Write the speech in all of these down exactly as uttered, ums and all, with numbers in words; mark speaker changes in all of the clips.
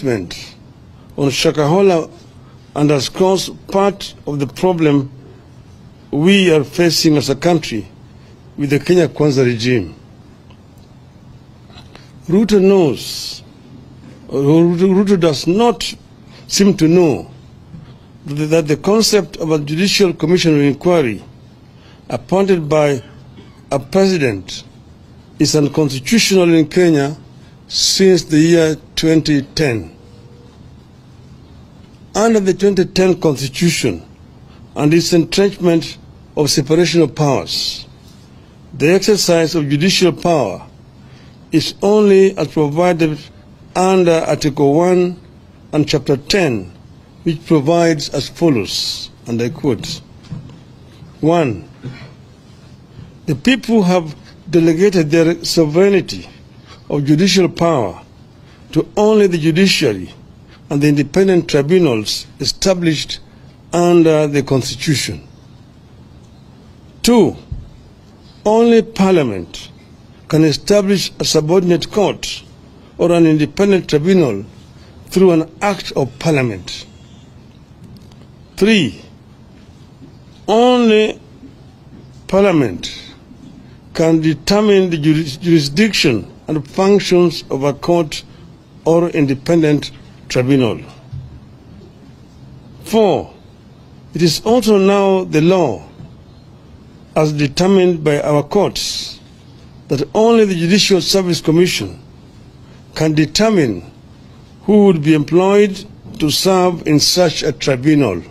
Speaker 1: statement on Shakahola underscores part of the problem we are facing as a country with the Kenya Kwanza regime. Ruto knows, or Ruto does not seem to know, that the concept of a judicial commission of inquiry appointed by a president is unconstitutional in Kenya since the year twenty ten. Under the twenty ten Constitution and its entrenchment of separation of powers, the exercise of judicial power is only as provided under Article one and Chapter ten, which provides as follows, and I quote, one. The people have delegated their sovereignty of judicial power to only the judiciary and the independent tribunals established under the Constitution. Two, only Parliament can establish a subordinate court or an independent tribunal through an act of Parliament. Three, only Parliament can determine the jurisdiction and functions of a court or independent tribunal. Four, it is also now the law, as determined by our courts, that only the Judicial Service Commission can determine who would be employed to serve in such a tribunal.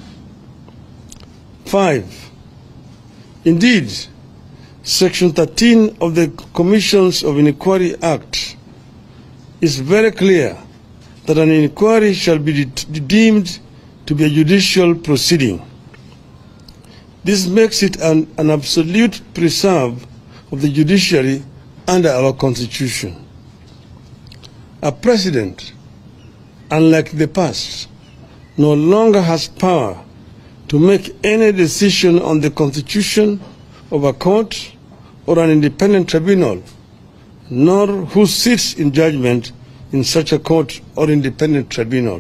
Speaker 1: Five, indeed, Section thirteen of the Commissions of Inquiry Act is very clear that an inquiry shall be de deemed to be a judicial proceeding. This makes it an, an absolute preserve of the judiciary under our Constitution. A president, unlike the past, no longer has power to make any decision on the constitution of a court or an independent tribunal, nor who sits in judgment in such a court or independent tribunal.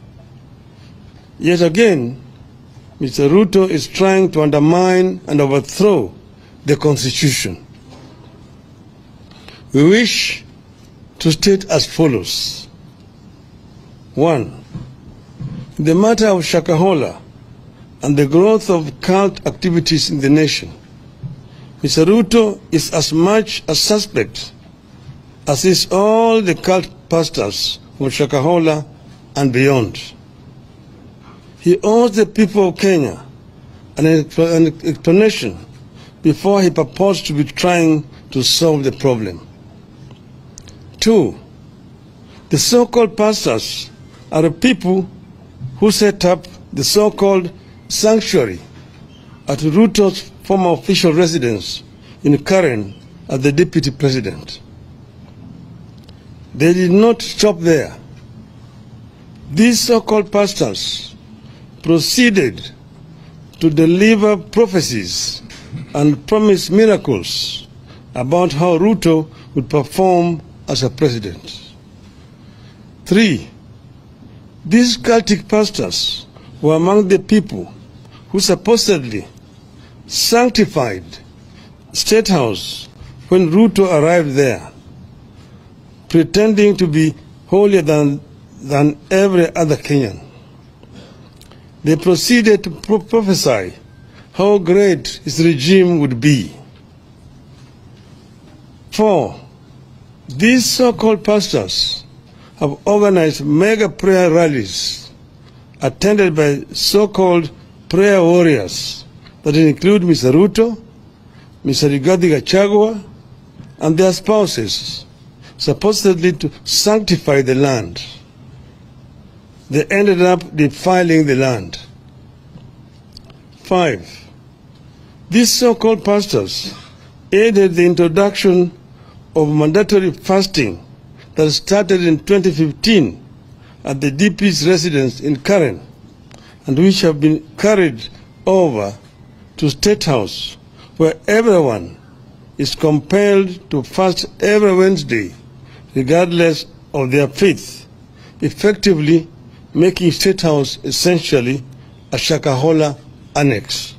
Speaker 1: Yet again, Mister Ruto is trying to undermine and overthrow the Constitution. We wish to state as follows. One, in the matter of Shakahola and the growth of cult activities in the nation, Mister Ruto is as much a suspect as is all the cult pastors from Shakahola and beyond. He owes the people of Kenya an explanation before he purports to be trying to solve the problem. Two, the so-called pastors are the people who set up the so-called sanctuary at Ruto's former official residence in Karen as the deputy president. They did not stop there. These so-called pastors proceeded to deliver prophecies and promise miracles about how Ruto would perform as a president. Three, these cultic pastors were among the people who supposedly sanctified State House when Ruto arrived there, pretending to be holier than, than every other Kenyan. They proceeded to pro prophesy how great his regime would be. Four, these so-called pastors have organized mega prayer rallies attended by so-called prayer warriors that include Mister Ruto, Mister Rigathi Gachagua, and their spouses, supposedly to sanctify the land. They ended up defiling the land. Five, these so-called pastors aided the introduction of mandatory fasting that started in twenty fifteen at the D P's residence in Karen, and which have been carried over to State House, where everyone is compelled to fast every Wednesday, regardless of their faith, effectively making State House essentially a Shakahola annex.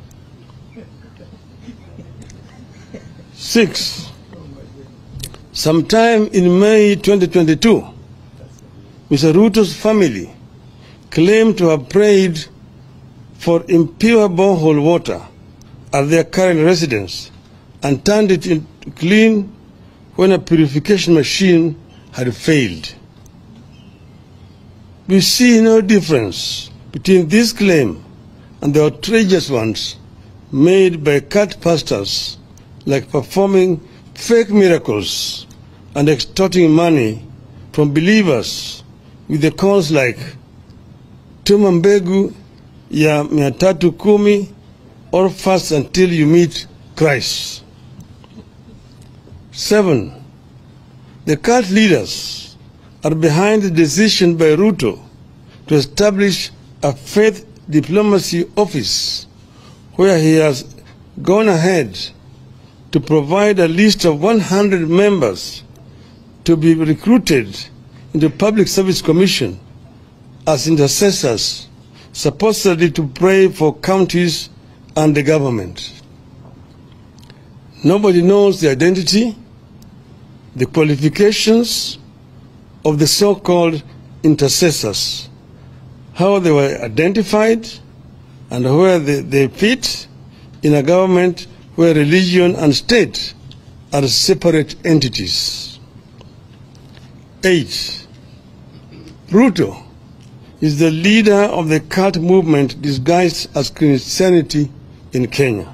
Speaker 1: Six, sometime in May twenty twenty-two, Mister Ruto's family claimed to have prayed for impure borehole water at their current residence and turned it into clean when a purification machine had failed. We see no difference between this claim and the outrageous ones made by cult pastors, like performing fake miracles and extorting money from believers with the calls like tuma mbegu ya mia tatu kumi or fast until you meet Christ. Seven, the cult leaders are behind the decision by Ruto to establish a faith diplomacy office where he has gone ahead to provide a list of one hundred members to be recruited into Public Service Commission as intercessors, supposedly to pray for counties and the government. Nobody knows the identity, the qualifications of the so-called intercessors, how they were identified, and where they, they fit in a government where religion and state are separate entities. Eight, Ruto is the leader of the cult movement disguised as Christianity in Kenya.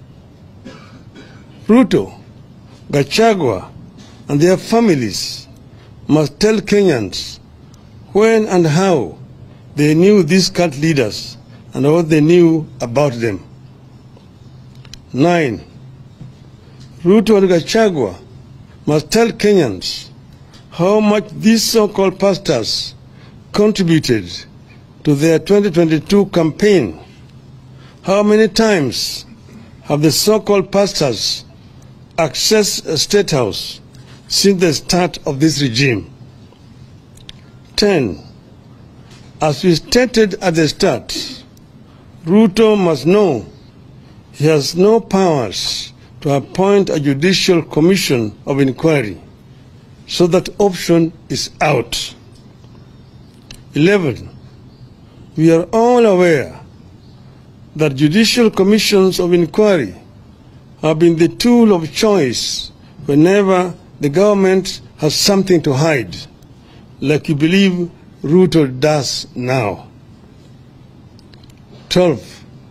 Speaker 1: Ruto, Gachagua, and their families must tell Kenyans when and how they knew these cult leaders and what they knew about them. Nine, Ruto and Gachagua must tell Kenyans how much these so-called pastors contributed to their twenty twenty-two campaign. How many times have the so-called pastors accessed a State House since the start of this regime? Ten, as we stated at the start, Ruto must know he has no powers to appoint a judicial commission of inquiry, so that option is out. Eleven, we are all aware that judicial commissions of inquiry have been the tool of choice whenever the government has something to hide, like you believe Ruto does now. Twelve,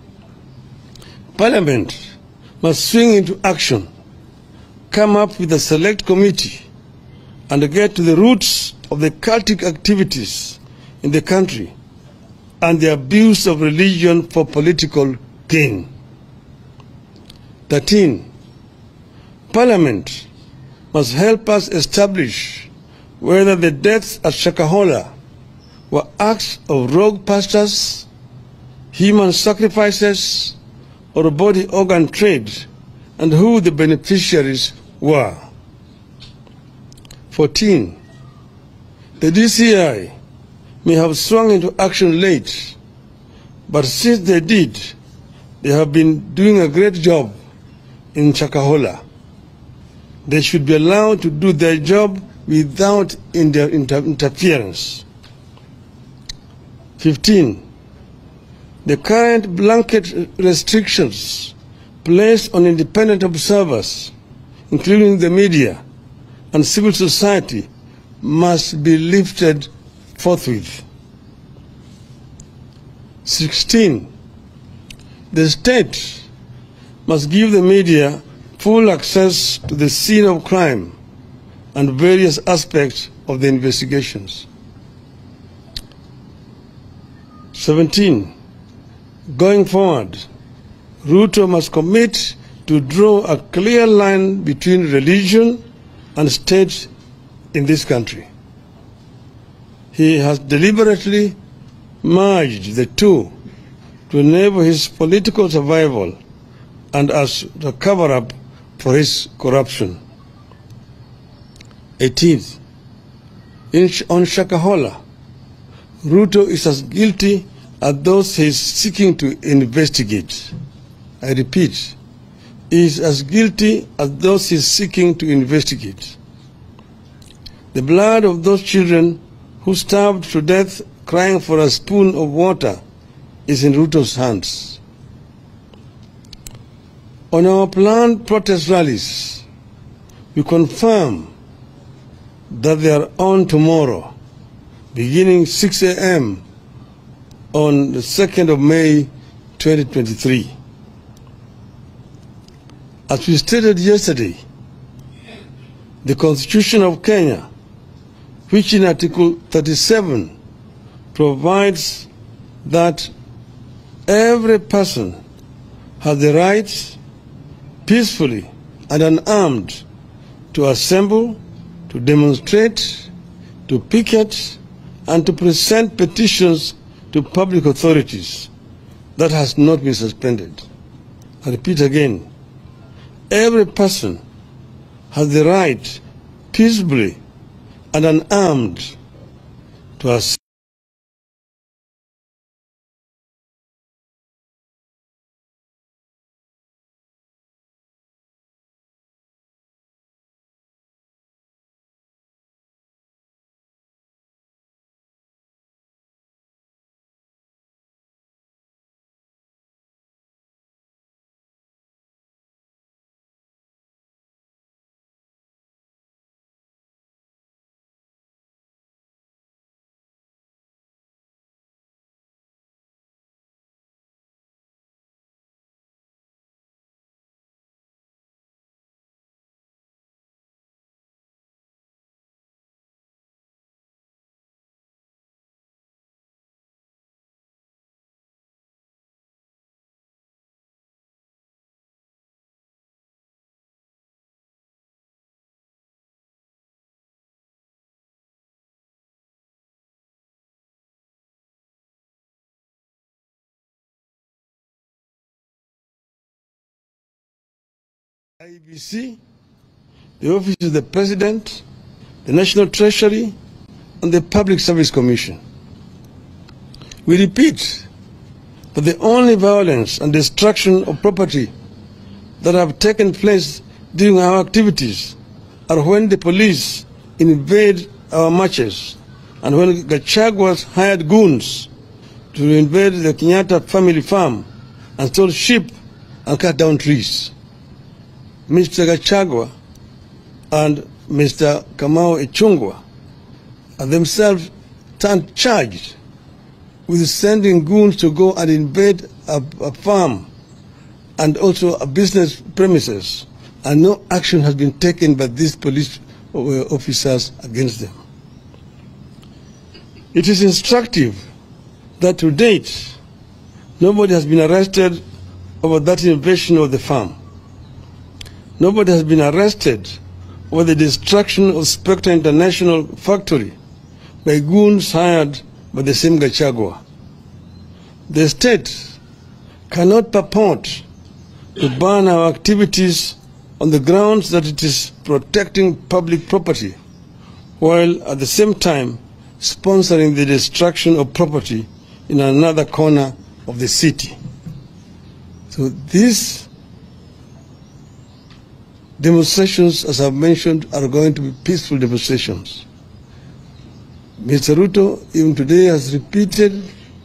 Speaker 1: Parliament must swing into action, come up with a select committee, and get to the roots of the cultic activities in the country and the abuse of religion for political gain. Thirteen, Parliament must help us establish whether the deaths at Shakahola were acts of rogue pastors, human sacrifices, or body organ trade, and who the beneficiaries were. Fourteen, the D C I may have swung into action late, but since they did, they have been doing a great job in Shakahola. They should be allowed to do their job without inter inter interference. Fifteen, the current blanket restrictions placed on independent observers, including the media and civil society, must be lifted forthwith. Sixteen, the state must give the media full access to the scene of crime and various aspects of the investigations. Seventeen, going forward, Ruto must commit to draw a clear line between religion and state in this country. He has deliberately merged the two to enable his political survival and as a cover-up for his corruption. Eighteenth, In, on Shakahola, Ruto is as guilty as those he is seeking to investigate. I repeat, he is as guilty as those he is seeking to investigate. The blood of those children who starved to death crying for a spoon of water is in Ruto's hands. On our planned protest rallies, we confirm that they are on tomorrow, beginning six A M on the second of May twenty twenty-three. As we stated yesterday, the Constitution of Kenya, which in Article thirty-seven provides that every person has the right peacefully and unarmed to assemble, to demonstrate, to picket, and to present petitions to public authorities. That has not been suspended. I repeat again, every person has the right peacefully and unarmed to assemble. I E B C, the Office of the President, the National Treasury, and the Public Service Commission. We repeat that the only violence and destruction of property that have taken place during our activities are when the police invade our marches and when Gachagua's hired goons to invade the Kenyatta family farm and stole sheep and cut down trees. Mister Gachagua and Mister Kamau Ichung'wah are themselves turned charged with sending goons to go and invade a, a farm and also a business premises, and no action has been taken by these police officers against them. It is instructive that to date, nobody has been arrested over that invasion of the farm. Nobody has been arrested over the destruction of Spectre International factory by goons hired by the same Gachagua. The state cannot purport to ban our activities on the grounds that it is protecting public property, while at the same time sponsoring the destruction of property in another corner of the city. So these demonstrations, as I've mentioned, are going to be peaceful demonstrations. Mister Ruto, even today, has repeated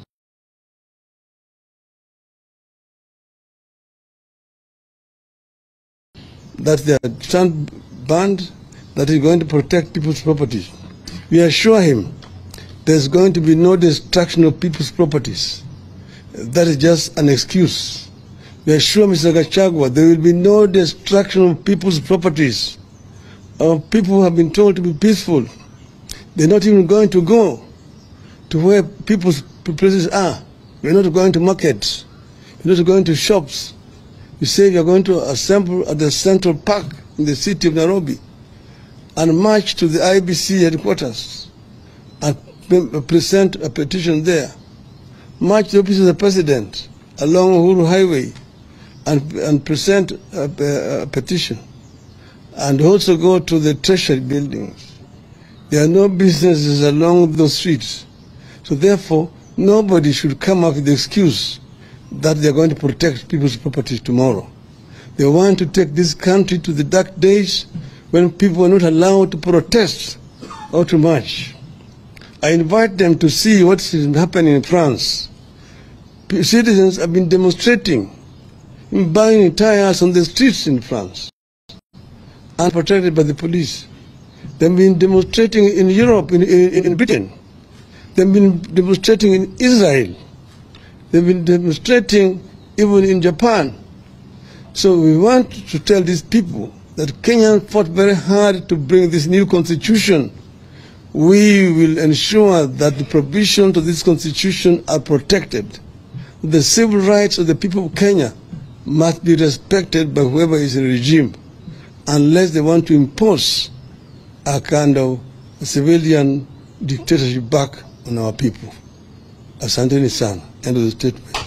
Speaker 1: that they are stand banned, that is going to protect people's properties. We assure him there's going to be no destruction of people's properties. That is just an excuse. We assure Mister Gachagua there will be no destruction of people's properties. Our people have been told to be peaceful. They're not even going to go to where people's places are. We're not going to markets. We're not going to shops. You say you're going to assemble at the Central Park in the city of Nairobi and march to the I E B C headquarters and present a petition there. March to the office of the President along Uhuru Highway and, and present a, a, a petition, and also go to the Treasury buildings, There are no businesses along those streets. So therefore, nobody should come up with the excuse that they are going to protect people's property tomorrow. They want to take this country to the dark days when people are not allowed to protest or to march. I invite them to see what is happening in France. Citizens have been demonstrating, buying tires on the streets in France, unprotected by the police. They've been demonstrating in Europe, in, in, in Britain. They've been demonstrating in Israel. They've been demonstrating even in Japan. So we want to tell these people that Kenya fought very hard to bring this new constitution. We will ensure that the provisions of this constitution are protected. The civil rights of the people of Kenya must be respected by whoever is in the regime, unless they want to impose a kind of civilian dictatorship back on our people. Asante sana. End of the statement.